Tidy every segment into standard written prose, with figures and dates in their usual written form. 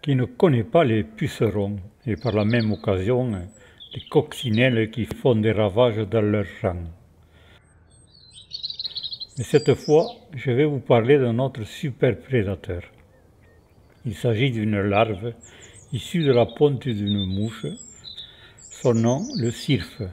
Qui ne connaît pas les pucerons et par la même occasion les coccinelles qui font des ravages dans leur rang. Mais cette fois, je vais vous parler d'un autre super prédateur. Il s'agit d'une larve issue de la ponte d'une mouche. Son nom, le cirfe.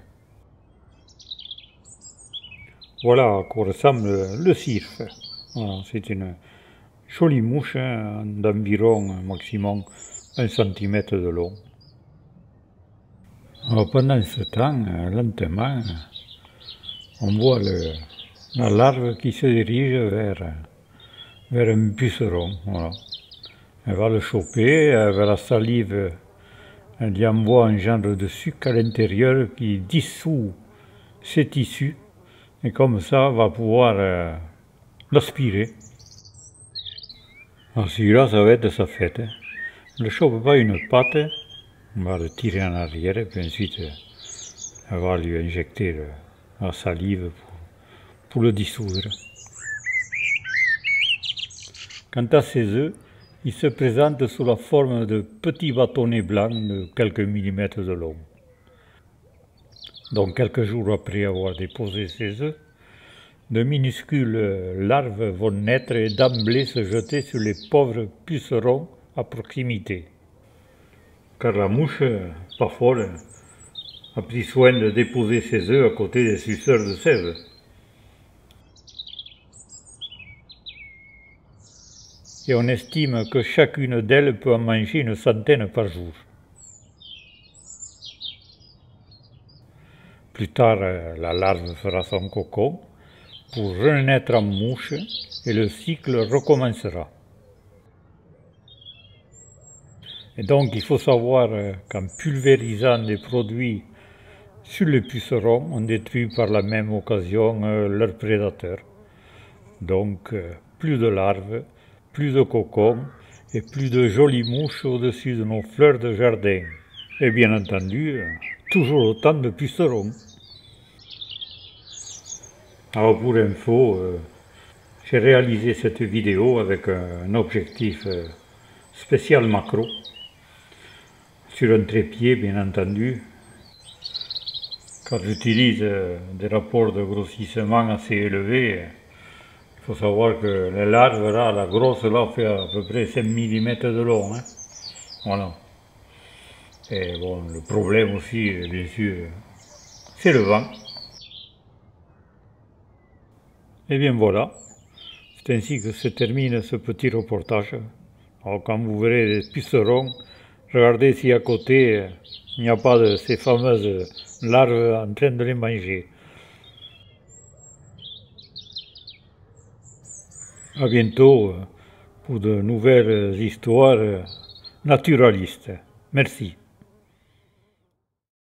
Voilà à quoi ressemble le cirfe. Voilà, c'est une jolie mouche d'environ maximum 1 cm de long. Alors pendant ce temps, lentement, on voit la larve qui se dirige vers un puceron. Voilà. Elle va le choper, avec la salive, elle y envoie un genre de sucre à l'intérieur qui dissout ses tissus, et comme ça, va pouvoir l'aspirer. Alors celui-là, ça va être sa fête. Elle ne chope pas une patte, on va le tirer en arrière, et puis ensuite, elle va lui injecter la salive pour le dissoudre. Quant à ses œufs, ils se présentent sous la forme de petits bâtonnets blancs de quelques millimètres de long. Donc quelques jours après avoir déposé ses œufs, de minuscules larves vont naître et d'emblée se jeter sur les pauvres pucerons à proximité. Car la mouche, pas folle, a pris soin de déposer ses œufs à côté des suceurs de sève. Et on estime que chacune d'elles peut en manger une centaine par jour. Plus tard, la larve fera son cocon pour renaître en mouche et le cycle recommencera. Et donc il faut savoir qu'en pulvérisant des produits sur les pucerons, on détruit par la même occasion leurs prédateurs. Donc plus de larves, plus de cocons et plus de jolies mouches au-dessus de nos fleurs de jardin. Et bien entendu, toujours autant de pucerons. Alors pour info, j'ai réalisé cette vidéo avec un objectif spécial macro, sur un trépied bien entendu, car j'utilise des rapports de grossissement assez élevés. Il faut savoir que les larves, là, la grosse là fait à peu près 5 mm de long. Hein. Voilà. Et bon, le problème aussi, bien sûr, c'est le vent. Et bien voilà, c'est ainsi que se termine ce petit reportage. Alors quand vous verrez des pucerons, regardez si à côté il n'y a pas de ces fameuses larves en train de les manger. À bientôt pour de nouvelles histoires naturalistes. Merci.